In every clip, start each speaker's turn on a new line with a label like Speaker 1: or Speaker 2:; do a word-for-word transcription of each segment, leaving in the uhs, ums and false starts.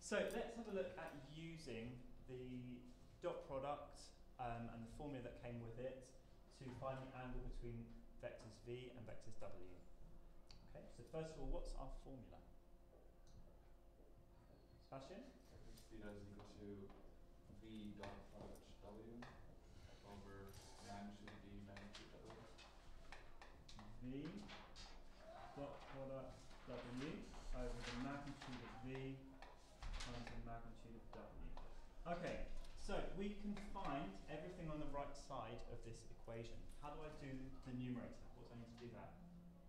Speaker 1: So let's have a look at using the dot product um, and the formula that came with it to find the angle between vectors v and vectors w. Okay, so first of all, what's our formula? Sebastian?
Speaker 2: Theta is equal to v dot product w over magnitude v magnitude w.
Speaker 1: V dot product w over the magnitude of v times the magnitude of w. Okay, so we can find everything on the right side of this equation. How do I do the numerator? What do I need to do that?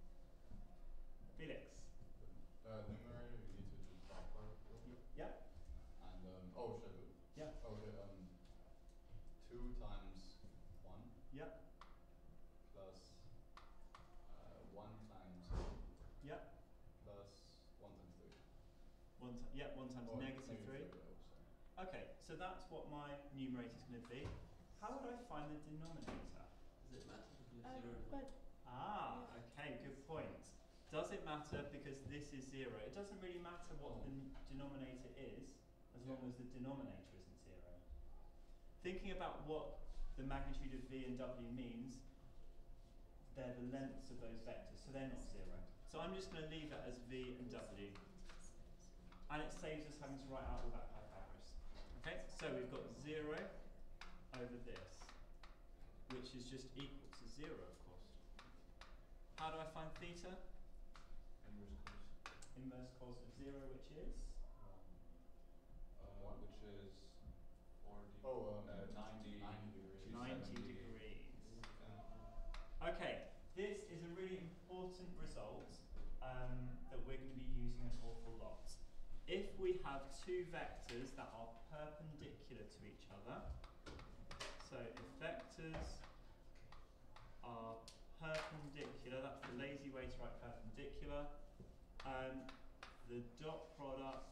Speaker 1: Felix?
Speaker 3: Uh, numerator, you need to do dot product.
Speaker 1: Yeah?
Speaker 3: And, um, oh, should I do?
Speaker 1: Yeah.
Speaker 3: Okay, um, two times one
Speaker 1: Yeah?
Speaker 3: plus uh, one times
Speaker 1: Yeah?
Speaker 3: plus one times three.
Speaker 1: One ti yeah, one times
Speaker 3: Oh,
Speaker 1: negative three.
Speaker 3: oh, sorry.
Speaker 1: Okay, so that's what my numerator is going to be. How would I find the denominator?
Speaker 4: Does it matter if you have
Speaker 5: Uh,
Speaker 4: zero?
Speaker 5: but
Speaker 1: Ah, okay, good point. Does it matter because this is zero? It doesn't really matter what the n- denominator is, as long as the denominator isn't zero. Thinking about what the magnitude of v and w means, they're the lengths of those vectors, so they're not zero. So I'm just going to leave it as v and w. And it saves us having to write out all that Pythagoras. Okay, so we've got zero over this, which is just equal to zero, of course. How do I find theta?
Speaker 2: Inverse cos.
Speaker 1: Inverse cos of zero, which is?
Speaker 2: Uh, which is forty,
Speaker 3: Oh, um,
Speaker 2: uh, ninety,
Speaker 3: ninety degrees.
Speaker 1: ninety
Speaker 2: seventy.
Speaker 1: degrees.
Speaker 2: Yeah.
Speaker 1: Okay, this is a really important result um, that we're going to be using an awful lot. If we have two vectors that are perpendicular to each other, so if vectors are perpendicular, that's the lazy way to write perpendicular, um, the dot product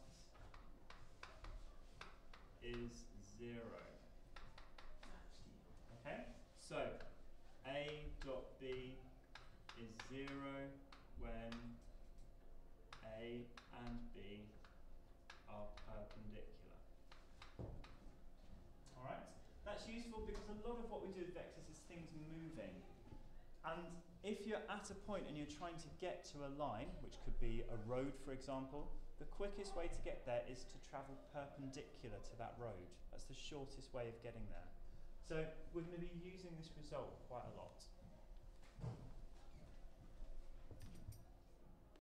Speaker 1: is zero. Okay, so A dot B is zero when A and B are perpendicular. Alright, that's useful because a lot of what we do with vectors is things moving. And if you're at a point and you're trying to get to a line, which could be a road for example, the quickest way to get there is to travel perpendicular to that road. That's the shortest way of getting there. So we're going to be using this result quite a lot.